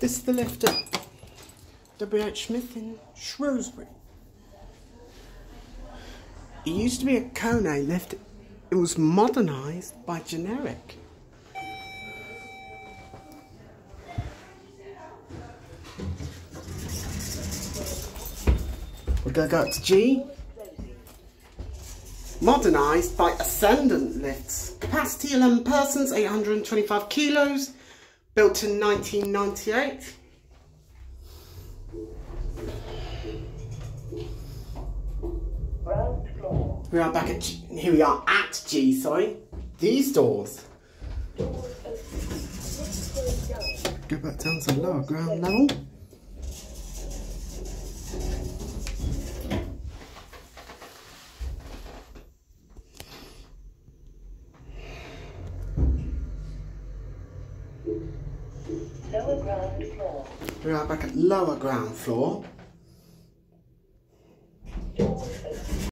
This is the lift at WHSmith in Shrewsbury. It used to be a Kone lift. It was modernised by generic. We're going to go up to G. Modernised by Ascedant lifts. Capacity 11 persons, 825 kilos. Built in 1998. Ground floor. We are back at G. Here we are at G, sorry. These doors. Doors open. Go back down to lower ground level. Lower ground floor. We are back at lower ground floor.